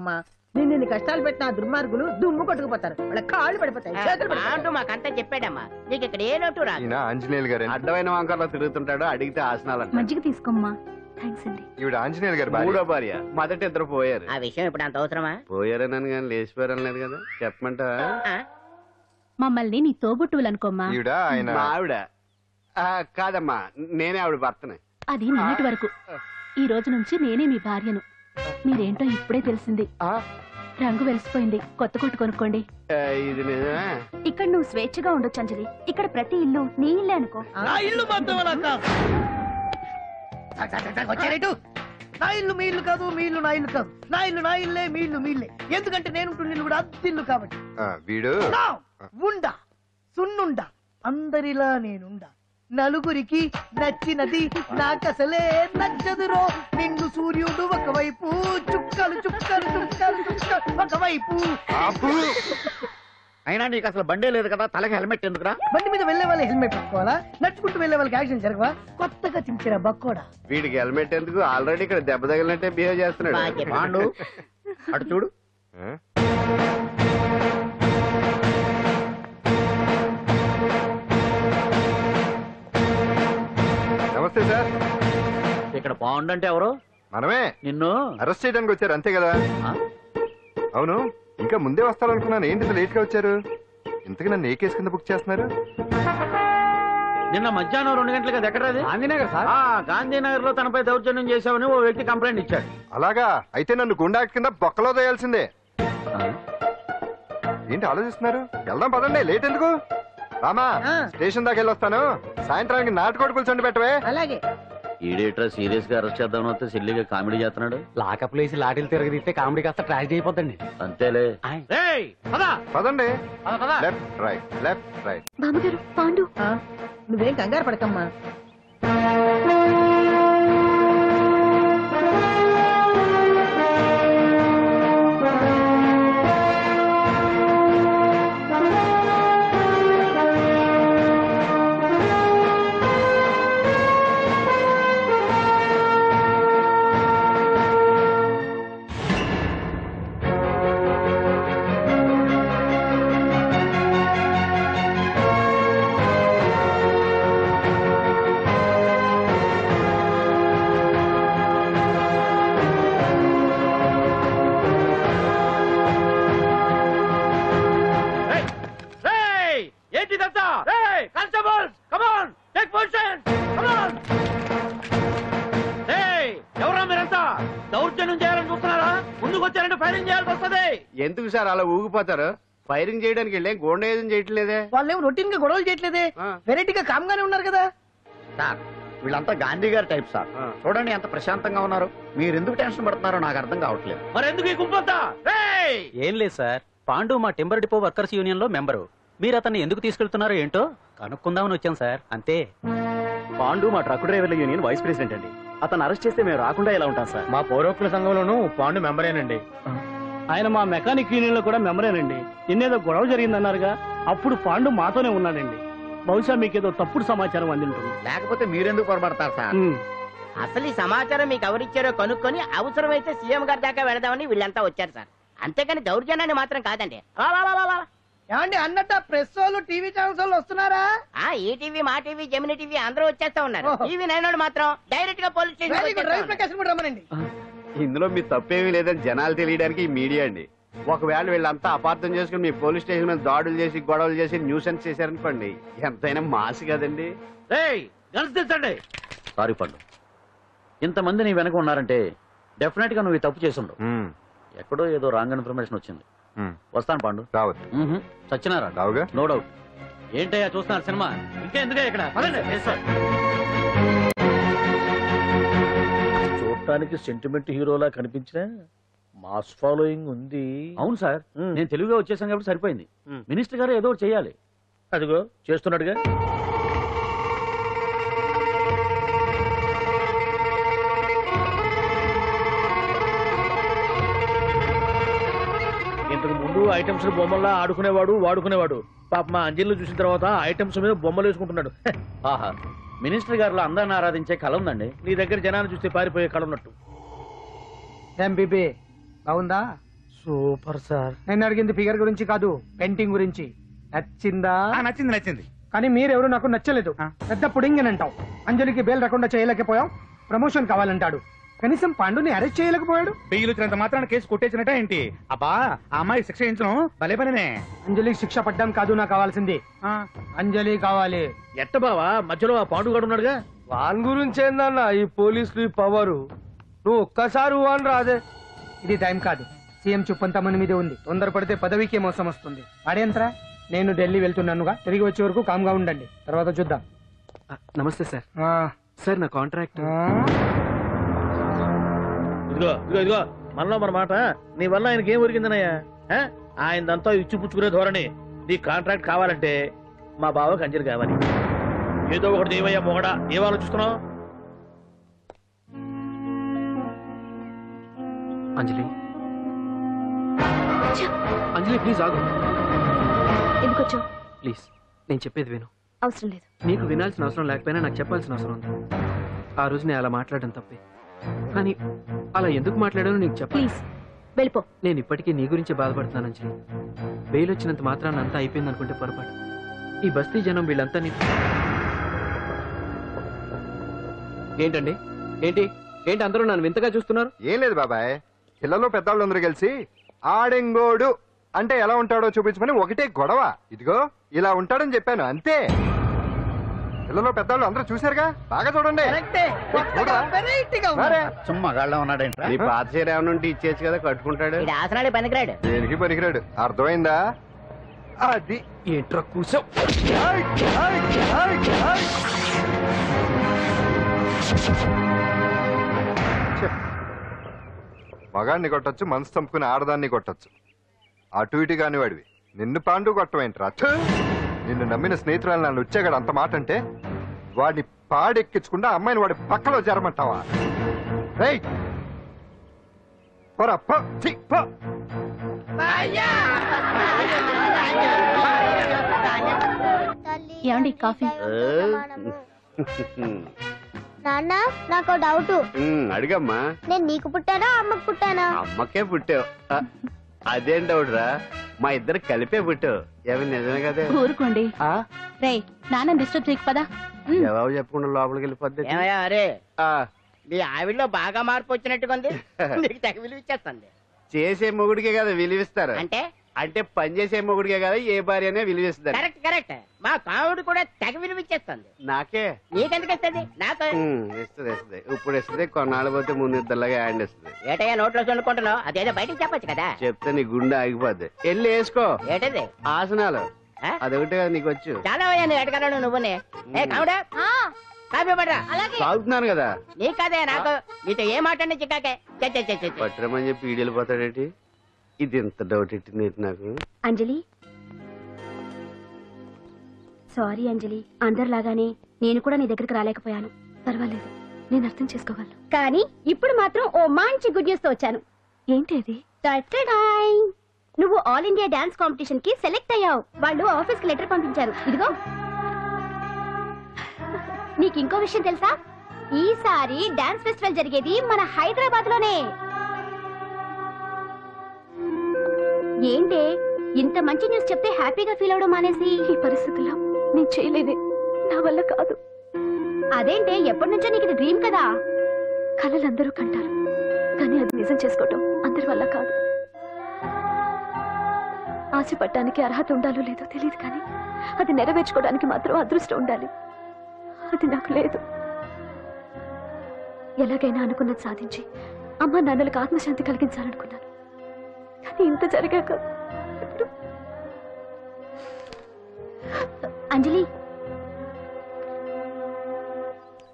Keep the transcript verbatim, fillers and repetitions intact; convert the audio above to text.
నిన్ను కష్టాలు పెట్టిన దుర్మార్గులు దుమ్ము కొట్టుకుపోతారు, వాళ్ళ కాళ్ళు పడిపోతాయి, చేతులు అంటూ మాకంతా చెప్పాడమ్మా. నీకు ఇక్కడ ఏ లోటు రాదు. ఆంజనేయులు గారు అడ్డమైన వంకర్లో తిరుగుతుంటాడు, అడిగితే ఆసనాలు మజ్జిగ తీసుకోమ్మా. థాంక్స్ అండి. ఈవిడ ఆంజనేయులు గారు మూడో భార్య, మొదటి ఇద్దరు పోయారు. ఆ విషయం ఇప్పుడు అంత అవసరమా? పోయారనని కానీ లేచిపోయారని లేదు కదా, చెప్పమంటా? మమ్మల్ని నీ తోబుట్టువులు అనుకోమ్మా. ఈవిడ ఆయన ఆవిడ కాదమ్మా, నేనే ఆవిడ భర్తనే. అది నిన్నటి వరకు. ఈ రోజు నుంచి నేనే మీ భార్యను. మీరేంటో ఇప్పుడే తెలిసింది. రంగు వెలిసిపోయింది, కొత్త కొట్టు కొనుక్కోండి. ఇది నిజమే. ఇక్కడ నువ్వు స్వేచ్ఛగా ఉండొచ్చు అంజలి. ఇక్కడ ప్రతి ఇల్లు నీ ఇల్లే అనుకో. నా ఇల్లు మాత్రం వచ్చారేటు. నా ఇల్లు మీ ఇల్లు కాదు, మీ ఇల్లు నా ఇల్లు కాదు. నా ఇల్లు నా ఇల్లే, మీ ఇల్లు మీ ఇల్లే. ఎందుకంటే నేను ఇల్లు కూడా అద్దిల్లు కాబట్టి. వీడు ఉండా సున్నుండా, అందరిలా నేనుండా. నలుగురికి నచ్చినది నాకసలే నచ్చదురో. నిండు సూర్యుడు ఒకవైపు, చుక్కలు చుక్కలు చుక్కలు చుక్కలు ఒకవైపు. అయినా నీకు అసలు బండే లేదు కదా, తలకి హెల్మెట్ ఎందుకురా? బండి మీద వెళ్లే వాళ్ళు హెల్మెట్ పెట్టుకోవాలా? నడుచుకుంటూ వెళ్లే వాళ్ళకి యాక్సిడెంట్ జరగవా? కొత్తగా చించిన బక్కోడా. వీడికి హెల్మెట్ ఎందుకు, ఆల్రెడీ ఇక్కడ దెబ్బ తగిలినట్టే బిహేవ్ చేస్తున్నాడు. పాండు అటు చూడు. నమస్తే సార్. ఇక్కడ పాండు అంటే ఎవరు? మనమే. నిన్ను అరెస్ట్ చేయడానికి వచ్చారు అంతే కదా? అవును, ఇంకా ముందే వస్తారనుకున్నాను. ఏంటి లేట్ గా వచ్చారు? ఇంతకు నన్ను ఏ కేసు కింద బుక్ చేస్తున్నారు? నిన్న మధ్యాహ్నం రెండు గంటలకు అది ఎక్కడ? గాంధీనగర్ సార్. గాంధీనగర్ లో తనపై దౌర్జన్యం చేశామని ఓ వ్యక్తి కంప్లైంట్ ఇచ్చాడు. అలాగా? అయితే నన్ను గుండా కింద బొక్కలో తోయాల్సిందే. ఏంటి ఆలోచిస్తున్నారు? వెళ్దాం పదండి, లేట్ ఎందుకు? రామా, స్టేషన్ దాకా వెళ్ళొస్తాను. సాయంత్రానికి నాటుకోడి పులుసు పెట్టవే. అలాగే. ఈడేట్రా సీరియస్ గా అరెస్ట్ చేద్దాం వస్తే సిల్లిగా కామెడీ చేస్తున్నాడు. లాకప్ లేసి లాఠీలు తిరగదిస్తే కామెడీ కాస్త ట్రాజడీ అయిపోద్దండి. అంతేలే. పదండి. Left right, left right. బామ్మగారు, పాండు. నువ్వేం కంగారు పడకమ్మా. ఎందుకు సార్ అలా ఊగిపోతారు? ఫైరింగ్ చేయడానికి వెళ్ళే గోండా ఏదైనా చేయట్లేదే. వాళ్ళేమో రొటీన్ గా గొడవలు చేయట్లేదే, వెరైటీగా కామ్ గానే ఉన్నారు కదా సార్. వీళ్ళంతా గాంధీ గారి టైప్ సార్. చూడండి ఎంత ప్రశాంతంగా ఉన్నారు. మీరు ఎందుకు టెన్షన్ పడుతున్నారో నాకు అర్థం కావట్లేదు. మరి ఎందుకు ఈ గుంపంతా? ఏం లేదు సార్, పాండు మా టింబర్ డిపో వర్కర్స్ యూనియన్ లో మెంబరు. మీరు అతన్ని ఎందుకు తీసుకెళ్తున్నారో ఏంటో కనుక్కుందామని వచ్చాం సార్, అంతే. పాండు మా ట్రక్ డ్రైవర్ల యూనియన్ వైస్ ప్రెసిడెంట్ అండి. అతను అరెస్ట్ చేస్తే మేము రాకుండా ఎలా ఉంటాం సార్? మా పౌరోక్తుల సంఘంలోనూ పాండు మెంబరేనండి. ఆయన మా మెకానిక్ యూనియన్ లో కూడా మెంబరేనండి. నిన్నేదో గొడవ జరిగిందన్నారుగా, అప్పుడు పాండు మాతోనే ఉన్నాడండి. బహుశా మీకేదో తప్పుడు సమాచారం అందింటుంది. లేకపోతే మీరెందుకు పొరపడతారు సార్? అసలు ఈ సమాచారం మీకు ఎవరిచ్చారో కనుక్కొని అవసరమైతే సీఎం గారి దాకా వెళదామని వీళ్ళంతా వచ్చారు సార్. అంతేకాని దౌర్జన్యాన్ని మాత్రం కాదండి. ఏమండి అన్నట్టు ప్రెస్ వాళ్ళు టీవీ ఛానల్స్ వాళ్ళు వస్తున్నారా? ఆ ఈ టీవీ, మా టీవీ, జెమిని టీవీ అందరూ వచ్చేస్తా ఉన్నారు. టీవీ నైన్ వాళ్ళు మాత్రం డైరెక్ట్ గా పోలీస్ స్టేషన్. ఇందులో మీ తప్పేమీ లేదని జనాలు తెలియడానికి ఈ మీడియా అండి. ఒకవేళ వీళ్ళంతా అపార్థం చేసుకుని మీ పోలీస్ స్టేషన్ మీద దాడులు చేసి గొడవలు చేసి న్యూసెన్స్ చేశారనుకోండి, ఎంతైనా మాసి కదండి. సారీ పండు, ఇంతమంది నీ వెనక ఉన్నారంటే డెఫినెట్ గా నువ్వు తప్పు చేసిండు. ఎక్కడో ఏదో రాంగ్ ఇన్ఫర్మేషన్ వచ్చింది. వస్తాను పాండు. రావచ్చు. సచ్చినారా? No doubt. ఏంటయ్యా చూస్తున్నారు సినిమా? ఇంకా ఎందుకే ఇక్కడ? చూడటానికి సెంటిమెంట్ హీరోలా కనిపించినా మాస్ ఫాలోయింగ్ ఉంది. అవును సార్, నేను తెలుగుగా వచ్చేసాను కాబట్టి సరిపోయింది. మినిస్టర్ గారు ఏదో చేయాలి. అదిగో చేస్తున్నాడుగా. ఇంతకు ముందు ఐటమ్స్ బొమ్మల్లా ఆడుకునేవాడు, వాడుకునేవాడు. పాప మా అంజలిని చూసిన తర్వాత ఐటమ్స్ మీద బొమ్మలు వేసుకుంటున్నాడు. ఆహా, మినిస్టర్ గారిలో అందరిని ఆరాధించే కళ ఉందండి. నీ దగ్గర జనాన్ని చూస్తే పారిపోయే కళ ఉన్నట్టు. ఎంబీబీ బాగుందా? Super sir. నేను అడిగింది ఫిగర్ గురించి కాదు, పెయింటింగ్ గురించి. నచ్చిందా? నచ్చింది నచ్చింది కానీ మీరెవరు నాకు నచ్చలేదు. పెద్ద పుడింగ్ అంటావు. అంజలికి బెయిల్ రాకుండా చేయలేకపోయావు, ప్రమోషన్ కావాలంటాడు. కనీసం పాండుని అరెస్ట్ చేయలేకపోయాడు. పెయ్యిలు వచ్చినంత మాత్రాన కేసు కొట్టేసినట్ట ఏంటి? అబ్బా ఆ అమ్మాయి శిక్ష వేయించడం భలే పనినే. అంజలికి శిక్ష పడ్డం కాదు నాకు కావాల్సింది, అంజలి కావాలి. ఎట్ట బావా మధ్యలో ఆ పాండుగాడు ఉన్నాడుగా. వాన్ గురించి ఏందన్నా ఈ పోలీసులు పవరు? నువ్వు ఒక్కసారి వాన్ రాదే. ఇది టైం కాదు, సీఎం చుప్పంతా మన మీదే ఉంది. తొందరపడితే పదవికే మోసం వస్తుంది. అడేంత్రా, నేను ఢిల్లీ వెళ్తున్నానుగా, తిరిగి వచ్చే వరకు కామ్గా ఉండండి, తర్వాత చూద్దాం. నమస్తే సార్. సార్ నా కాంట్రాక్ట్. ఇదిగో ఇదిగో ఇదిగో మనలో మన మాట. నీ వల్ల ఆయనకి ఏం ఒరిగిందనయ్యా? ఆయనదంతా ఇచ్చి పుచ్చుకునే ధోరణి. నీ కాంట్రాక్ట్ కావాలంటే మా బావకి అంజలి కావాలి. ఏదో ఒకటి ఏమయ్యా మొగడా, ఏం ఆలోచిస్తున్నావు? అంజలి అంజలి ప్లీజ్ ఆగు. ఎందుకొచ్చో ప్లీజ్ నేను చెప్పేది విను. అవసరం లేదు. నీకు వినాల్సిన అవసరం లేకపోయినా నాకు చెప్పాల్సిన అవసరం ఉంది. ఆ రోజు నేను అలా మాట్లాడడం తప్పే, కానీ అలా ఎందుకు మాట్లాడానో నీకు చెప్ప. ప్లీజ్ వెళ్ళిపో. నేను ఇప్పటికీ నీ గురించి బాధపడుతున్నాను అంజలి. బెయిల్ వచ్చినంత మాత్రాన్ని అంతా అయిపోయింది అనుకుంటే పొరపాటు. ఈ బస్తీ జనం వీళ్ళంతా నీ... ఏంటండి ఏంటి ఏంటి అందరూ నన్ను వింతగా చూస్తున్నారు? ఏం లేదు బాబాయ్, పిల్లలు పెద్దవాళ్ళు అందరూ కలిసి ఆడెంగోడు అంటే ఎలా ఉంటాడో చూపించమని ఒకటే గొడవ. ఇదిగో ఇలా ఉంటాడని చెప్పాను అంతే. పిల్లలు పెద్దవాళ్ళు అందరూ చూశారుగా, బాగా చూడండి. సుమ్మా గాళ్ళ ఉన్నాడేంట్రా? నీ పాత చీర ఏమైనా ఉంటే ఇచ్చేసి కదా, కట్టుకుంటాడు. ఆసనాడే పనికిరాడు. దేనికి పనికిరాడు, అర్థమైందా? అది ఏంట్రా కూసావు? మగాన్ని కొట్టచ్చు, మనసు చంపుకుని ఆడదాన్ని కొట్టచ్చు. అటు ఇటు కాని వాడివి నిన్ను పాండు కొట్టమేంట్రా? నిన్ను నమ్మిన స్నేహితురాలు నన్ను వచ్చాగాడు అంత మాట అంటే వాడిని పాడెక్కించకుండా అమ్మాయిని వాడి పక్కలో జరమంటావా? ఏమండి కాఫీ? నాన్న నాకు డౌట్. అడిగమ్మా. నేను నీకు పుట్టానా అమ్మకు పుట్టానా? అమ్మకే పుట్టావు. అదేం డౌట్ రా, మా ఇద్దరు కలిపే పుట్టావు. ఏమి నిజమే కదా? ఊరుకోండి. రే నాన్న డిస్టర్బ్ చేయకు పదా. జవాబు చెప్పకుండా లోపలికి వెళ్ళిపోద్ది. అరే నీ ఆవిడలో బాగా మార్పు వచ్చినట్టుగా ఉంది. నీకు తెగ విలువిచ్చేస్తుంది. చేసే మొగుడికే కదా విలువిస్తారు. అంటే అంటే పని చేసే మొగుడికే కదా ఏ భార్య అనే విలువిస్తారు. Correct correct. మా కావుడు కూడా తెగ విలువిచ్చేస్తుంది. నాకే? నీకెందుకు ఇస్తుంది? నాకు ఇస్తుంది ఇస్తుంది. ఇప్పుడు ఇస్తుంది, కొన్నాళ్ళు పోతే ముందు ఇద్దరులాగా హ్యాండ్ ఇస్తుంది. ఏటయ్యా నోట్లో చల్లుకుంటున్నావు? అదేదో బయటకు చెప్పొచ్చు కదా. చెప్తే నీ గుండె ఆగిపోద్ది. వెళ్ళి వేసుకో. ఏంటది? ఆసనాలు. అదొకటి కదా నీకు వచ్చు. చాలా అయ్యా నీ ఎటకరాడు నువ్వునే. ఏ కావుడా కాఫీ పడరా. తాగుతున్నాను కదా. నీ కదే నాకు. నీతో ఏ మాట్లాడి చిక్కాకే పట్టరమని చెప్పి ఈడు వెళ్ళిపోతాడేంటి? ఇది ఎంత డౌట్ ఎట్టింది నాకు. అంజలి సారీ అంజలి, అందరిలాగానే నేను కూడా నీ దగ్గరికి రాలేకపోయాను. పర్వాలేదు, నేను అర్థం చేసుకోగలను. కానీ ఇప్పుడు మాత్రం ఓ మంచి గుడ్ న్యూస్ తో వచ్చాను. ఏంటి అది? నువ్వు ఆల్ ఇండియా డాన్స్ కాంపిటీషన్ కి సెలెక్ట్ అయ్యావు. వాళ్ళు ఆఫీస్ కి లెటర్ పంపించారు. ఇదిగో. నీకు ఇంకో విషయం తెలుసా? ఈసారి డాన్స్ ఫెస్టివల్ జరిగేది మన హైదరాబాద్ లోనే. ఏంటే ఇంత మంచి న్యూస్ చెప్తే హ్యాపీగా ఫీల్ అవడం మానేసి? ఈ పరిస్థితుల్లో నేను చేయలేదే, నా వల్ల కాదు. అదేంటే ఎప్పటి నుంచో నీకు ఇది డ్రీమ్ కదా? కళలు అందరూ కంటారు, కానీ అది నిజం చేసుకోవటం అందరి వల్ల కాదు. ఆశపడటానికి అర్హత ఉండాలో లేదో తెలియదు, కానీ అది నెరవేర్చుకోవడానికి మాత్రం అదృష్టం ఉండాలి. అది నాకు లేదు. ఎలాగైనా అనుకున్నది సాధించి అమ్మ నాన్నలకు ఆత్మశాంతి కలిగించాలనుకున్నాను, కానీ ఇంత జరిగాక అంజలి